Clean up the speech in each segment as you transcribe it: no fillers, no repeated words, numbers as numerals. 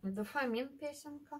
Дофамин песенка.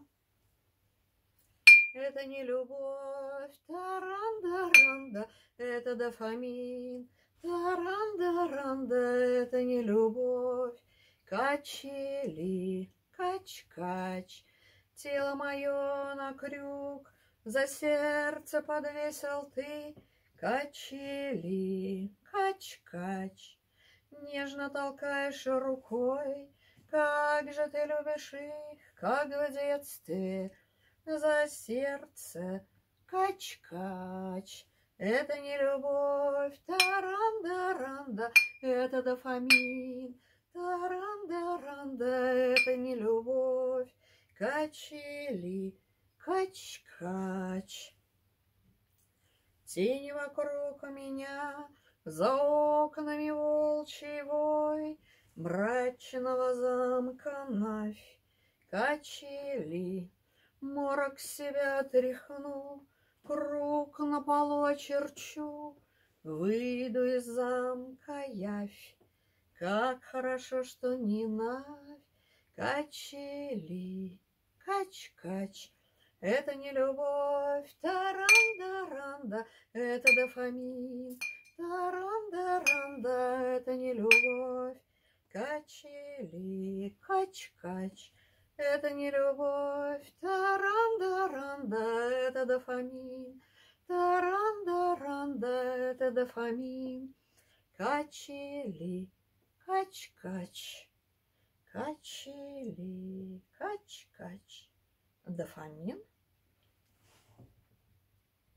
Это не любовь, таран-даранда, это дофамин. Таран-даранда, это не любовь. Качели, кач-кач, тело мое на крюк, за сердце подвесил ты. Качели, кач-кач, нежно толкаешь рукой. Как же ты любишь их, как в детстве, за сердце. Кач-кач, это не любовь, таран-даранда, это дофамин. Таран-даранда, это не любовь. Качели, кач-кач. Тени вокруг меня, за окнами волчий вой, мрачного замка Навь. Качели, морок себя тряхну, круг на полу очерчу, выйду из замка явь. Как хорошо, что не Навь. Качели, кач-кач, это не любовь. Таран-даранда, это дофамин. Таран-даранда, это не любовь. Качели, кач-кач, это не любовь. Таран-даранда, это дофамин. Таран-даранда, это дофамин. Качели, кач-кач, качели, кач-кач. Дофамин.